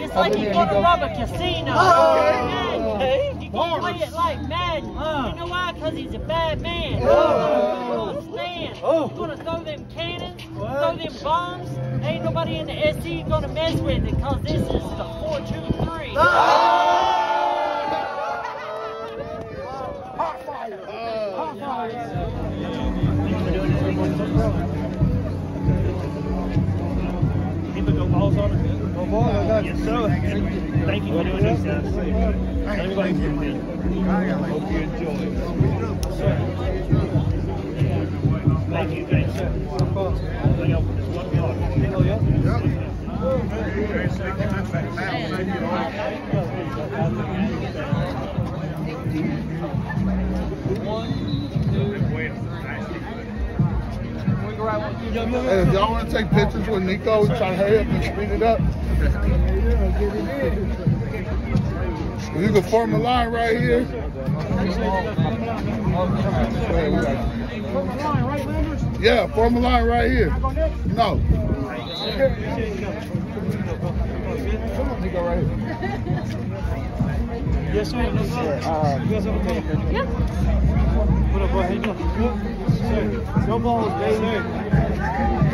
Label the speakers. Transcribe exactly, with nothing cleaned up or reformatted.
Speaker 1: It's like you're going to rob a casino. Oh, okay. He's going to play it like Madden. Uh. You know why? Because he's a bad man. Oh. He's going to stand. Oh. He's going to throw them cannons, what? throw them bombs. Ain't nobody in the S C going to mess with it because this is the four two three. Oh.
Speaker 2: Hot fire. Oh. Hot fire.
Speaker 3: People go balls on it. Go balls on it. Yes, sir. Thank you for doing this. Everybody, hope you enjoy it. Thank you, guys. Oh, yeah?
Speaker 2: Hey, if y'all want to take pictures with Nico and try to hurry up and speed it up, you can form a line right here. Yeah, form a line right here. No. Nico right here.
Speaker 3: Yes, sir. Yes, sir. Uh, you guys have a call? Yeah. What up, boy? How you doing? Good. Sir. Go balls, baby.